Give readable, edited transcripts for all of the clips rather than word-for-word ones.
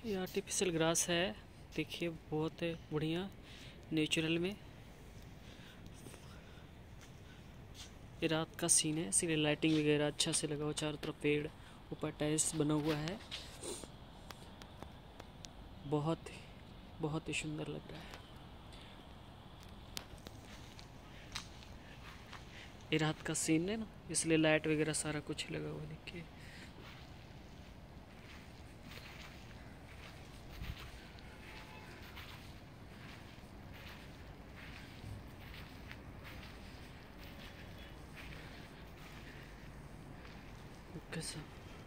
ये artificial grass है, देखिए बहुत बढ़िया नेचुरल में। ये रात का सीन है, इसलिए लाइटिंग वगैरह अच्छा से लगा हुआ, चारों तरफ पेड़, ऊपर टाइल्स बना हुआ है। बहुत ही सुंदर लग रहा है। ये रात का सीन है ना, इसलिए लाइट वगैरह सारा कुछ लगा हुआ, देखिए। कैसा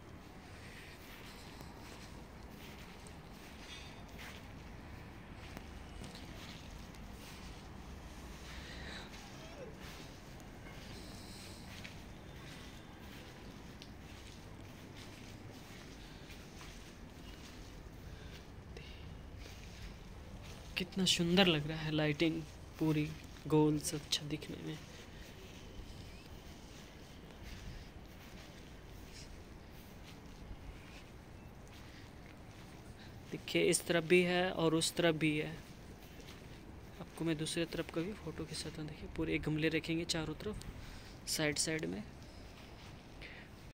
कितना सुंदर लग रहा है, लाइटिंग पूरी गोल से अच्छा दिखने में। देखिए इस तरफ भी है और उस तरफ भी है। आपको मैं दूसरे तरफ का भी फोटो खिंचाता हूँ। देखिए पूरे गमले रखेंगे चारों तरफ, साइड साइड में।